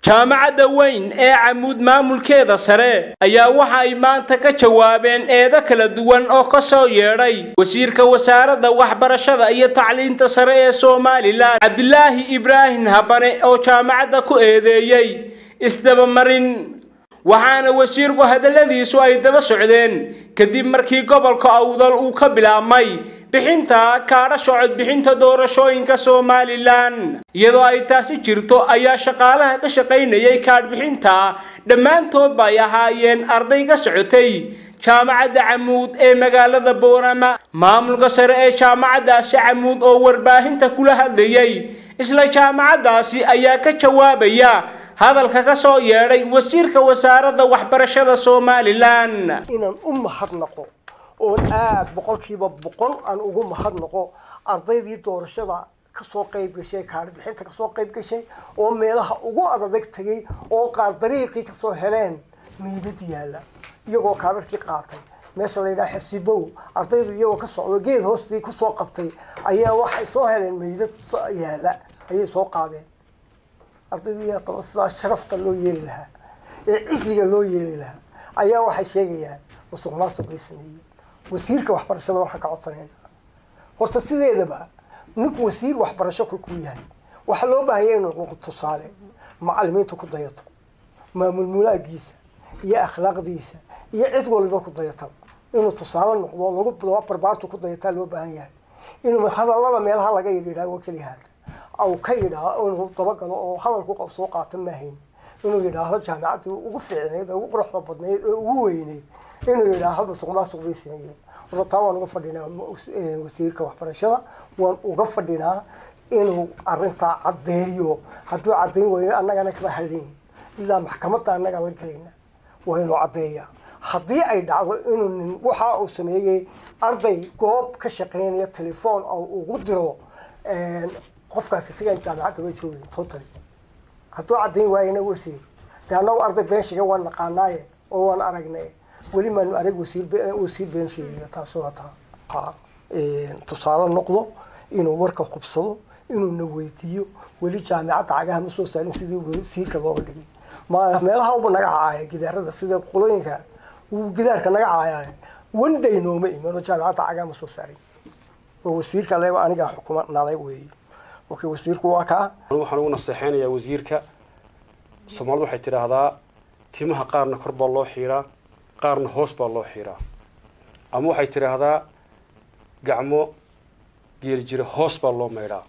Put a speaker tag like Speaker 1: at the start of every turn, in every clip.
Speaker 1: jaamacadda weyn ee Camuud maamulkeeda sare ayaa waxa ay maanta ka jawaabeen eedo kala duwan oo ka soo yeedhay wasiirka wasaaradda waxbarashada iyo tacliinta sare ee Soomaaliland Cabdilaahi Ibrahim Habane oo jaamacadda ku eedeeyay isdaba marin waxaana wasiirku hadaladiisu ay daba socdeen kadib markii gobolka Awdal uu ka bilaabmay bixinta kaarasho cod bixinta doorashooyinka Soomaaliland iyadoo ay taasi jirto ayaa shaqaalaha ka shaqeynayay kaar bixinta dhammaantood bay ahaayeen arday ka socotay jaamacadda Camuud ee magaalada Boorama maamulka sare ee jaamacaddaasi Camuud oo warbaahinta kula hadlayay isla jaamacaddaasi ayaa ka jawaabaya hadalka ka soo yeedhay wasiirka wasaaradda waxbarashada Soomaaliland
Speaker 2: inaan u mahadnaqo oo aad boqolkiiba boqol aan ugu mahadnaqo ardaydii doorashada ka soo qayb gashay kaar bixinta ka soo qayb gashay oo meelaha ugu adag tagay oo qaar dariiqii ka soo heleen meydad yaala iyagoo kaararkii qaatay meesha la yiraahdo xisibow ardaydu iyagoo ka socdo geed hoostii ku soo qabtay ayaa waxay soo heleen meydad yaala ayay soo qaadeen ardayda qaba sharafta loo yeeli lahaa ee cisiga loo yeeli lahaa ayaa waxay sheegayaan musuqmaasuq ay sameeyeen wasiirka waxbarashada waxa ka codsanayna horta sideedaba ninku wasiir waxbarasho ku yahay waxa loo baahan yahay inuu noqdo tusaale macallimiintu ku dayato maamul mulaagiisa iyo akhlaaqdiisa iyo cid walba ku dayato inuu tusaale noqdo lagu barbaarto ku dayata loo baahan yahay inuu hadallada meelaha laga yiraahdo kaliya أو كيدا أو طبقة أو هذا الكوك سوق عتمهين إنه يدا هذا جامعة وقفعني هذا وقرح ضبطني وويني إنه يدا هذا سقنا سقيسني وطبعا وقفنا وسير كوحبرشة وقفنا إنه أرنت عديه حتى عدين وأنا أنا كبحرين إلا محكمة أنا قال كلينا وإنه عديه حدي أي دعوة إنه وحاء سميه أرضي قاب كشقين التليفون أو قدره qofkaasi sigan jaamacadda way joogeen total haduu cadeyn waayna wasiir taano arday beeshiga waan naqaanay oo waan aragnay wali ma arag wasiir beeshiga taasoo taa tusaale noqdo inuu warka qubsado inuu na weydiiyo wali jaamacadda cagaha ma soo saarin sidii wasiirka loo dhigay ma meelaha uu naga caayay gidaarada sida qolooyinka uu gidaarka naga caayay wanday nooma iman jaamacadda cagaha ma soo saarin oo wasiirka leeyo aniga xukuumadnaaday weey وكي وزيرك واقع
Speaker 3: waxaan ugu naseexeynaa wasiirka Soomaalidu waxay tiraahdaa timaha qaarna kor baa loo xiraa qaarna hoos baa loo xiraa ama waxay tiraahdaa gacmo geel jira hoos baa loo meeraa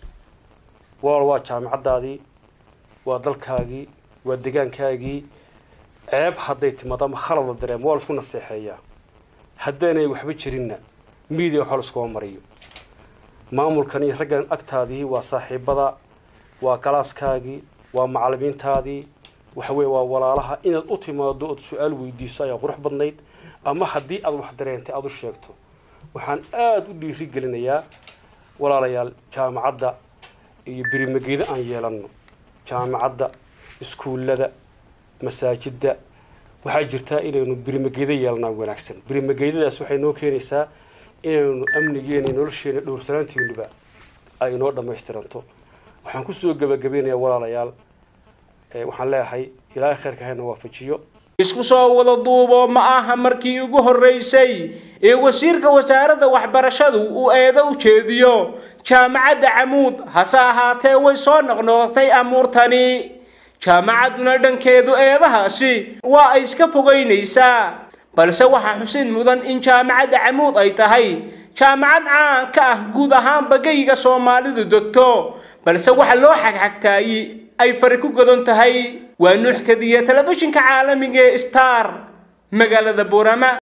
Speaker 3: waa jaamacadaadii waa dalkaagii waa deegaankaagii ceeb haday timaado ma khalad dareemo waa isku naseexeeyaa haddaanay waxba jirinna media waxa la isku mariyo maamulkani raggan agtaadii waa saaxiibada waa kalaaskaagii waa macallimiintaadii waxa weey waa walaalaha inaad u timaado oo su'aal weydiiso ayaa qurux badnayd ama hadii aad wax dareentay aad u sheegto waxaan aad u dhiiri gelinayaa walaalayaal jaamacadda iyo birimageeda aan yeelano jaamacadda iskuulada masaajidda waxa jirta inaynu birimageeda yeelnaa wanaagsan birimageedadaas waxay noo keenaysaa inaynu amnigeena nolosheena dhowrsanaantiinuba ay inoo dhammaystiranto waxaan ku soo gabagabeynayaa walaalayaal waxaan leeyahay ilaahay khayrka hayna waafajiyo
Speaker 1: isku soo wada duubo ma aha markii ugu horeysay ee wasiirka wasaaradda waxbarashadu uu eedo u jeediyo jaamacadda Camuud hase ahaatee way soo noqnoqtay amuurtani jaamacaduna dhankeedu eedahaasi waa ay iska fogeynaysaa balse waxa xusin mudan in jaamacadda Camuud ay tahay jaamacad caan ka ah guud ahaan bagayga Soomaalidu degto balse waxa loo xagxagtay ay fari ku godan tahay waa nuux kadiya telefishinka caalamiga Star magaalada Boorama